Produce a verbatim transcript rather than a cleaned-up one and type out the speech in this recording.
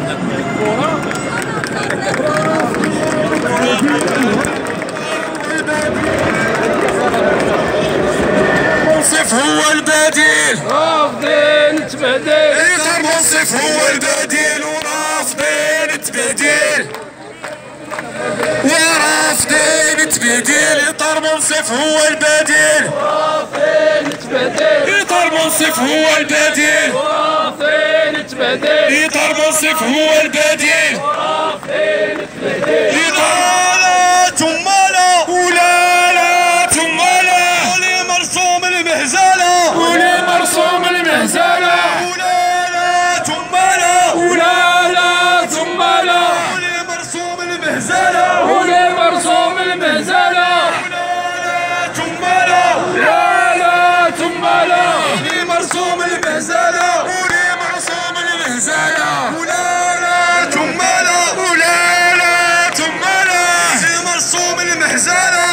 منصف هو البديل، رافضين تبديل. إطار منصف هو البديل ورافضين تبديل، ورافضين تبديل. إطار منصف هو البديل، رافضين تبديل. إطار منصف هو البديل، رافضين تبديل. إطار منصف هو البديل، رافضين تبديل. إطار ثم لا ولا لا ثم لا، ولي مرسوم المهزلة، ولي مرسوم المهزلة، ولا لا ثم لا، ولا لا ثم لا، ولي مرسوم المهزلة، ولي مرسوم المهزلة، ولا ثم لا، لا لا ثم لا، ولي مرسوم المهزلة، ولي مرسوم المهزلة، ولا لا ثم لا، ولا لا ثم لا، ولي مرسوم المهزلة.